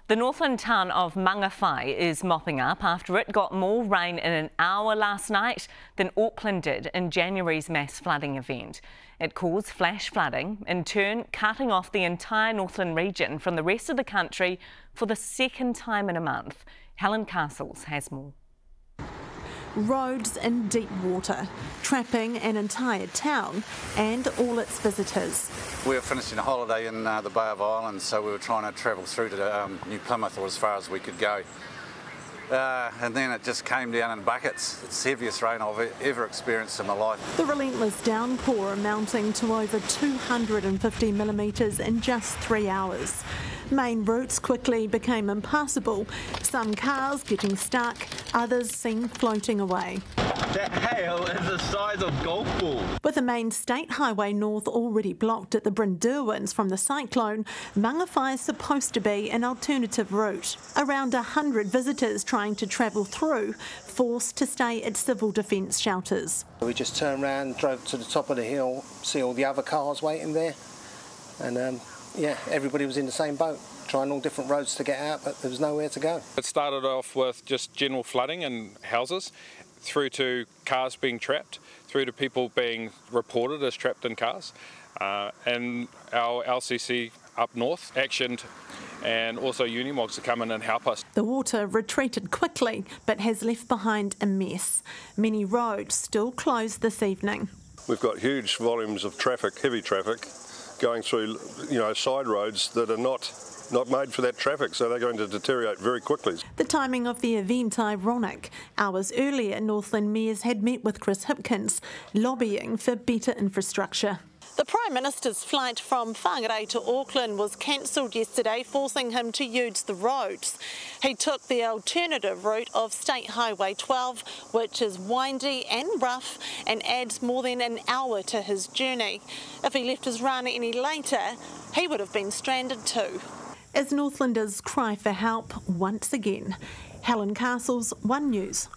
The Northland town of Mangawhai is mopping up after it got more rain in an hour last night than Auckland did in January's mass flooding event. It caused flash flooding, in turn cutting off the entire Northland region from the rest of the country for the second time in a month. Helen Castles has more. Roads in deep water, trapping an entire town and all its visitors. We were finishing a holiday in the Bay of Islands, so we were trying to travel through to New Plymouth, or as far as we could go. And then it just came down in buckets. It's the heaviest rain I've ever experienced in my life. The relentless downpour amounting to over 250 millimetres in just 3 hours. Main routes quickly became impassable, some cars getting stuck, others seen floating away. That hail is the size of golf balls. With the main state highway north already blocked at the Brynderwyns from the cyclone, Mangawhai is supposed to be an alternative route. Around 100 visitors trying to travel through, forced to stay at civil defence shelters. We just turned around, drove to the top of the hill, see all the other cars waiting there, and yeah, everybody was in the same boat, trying all different roads to get out, but there was nowhere to go. It started off with just general flooding in houses, through to cars being trapped, through to people being reported as trapped in cars, and our LCC up north actioned, and also Unimogs to come in and help us. The water retreated quickly, but has left behind a mess. Many roads still closed this evening. We've got huge volumes of traffic, heavy traffic, going through, side roads that are not made for that traffic, so they're going to deteriorate very quickly. The timing of the event ironic. Hours earlier, Northland mayors had met with Chris Hipkins, lobbying for better infrastructure. The Prime Minister's flight from Whangarei to Auckland was cancelled yesterday, forcing him to use the roads. He took the alternative route of State Highway 12, which is windy and rough and adds more than an hour to his journey. If he left his run any later, he would have been stranded too. As Northlanders cry for help once again, Helen Castles, One News,